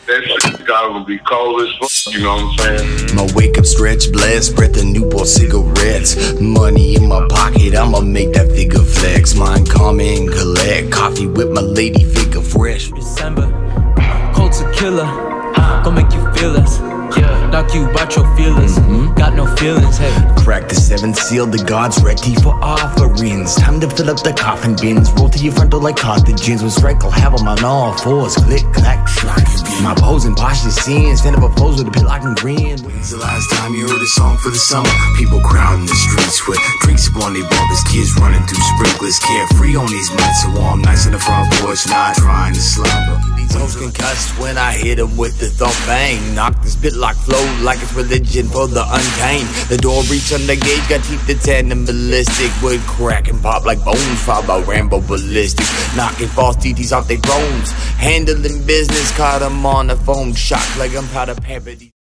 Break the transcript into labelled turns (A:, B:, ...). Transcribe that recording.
A: That shit gotta be cold as fuck, you know what I'm saying?
B: My wake up stretch, blast, breath of Newport cigarettes. Money in my pocket, I'ma make that figure flex. Mind calm and collect, coffee with my lady, figure fresh.
C: December, Colt's a killer, gon' make you feel us. Knock you out your feelings, got no feelings, hey.
B: Crack the 7th seal, the gods ready for offerings. Time to fill up the coffin bins, roll to your front door like cartridges. With strength, I'll have them on all fours, click, clack, clack. My posing posture seen, stand up a pose with a pit lock and grin. When's the last time you heard a song for the summer? People crowding the streets with drinks upon their bumpers, kids running through sprinklers, carefree on these nights, so warm nights in the front porch, not trying to slumber. These hoes can cuss when I hit them with the thump bang. Knock this bit lock flow like it's religion for the untamed. The door reach on the gauge, got teeth that's animalistic. Wood crack and pop like bones, followed by Rambo ballistic. Knocking false DTs off their thrones. Handling business, caught them on the phone, shocked like I'm proud of pampered.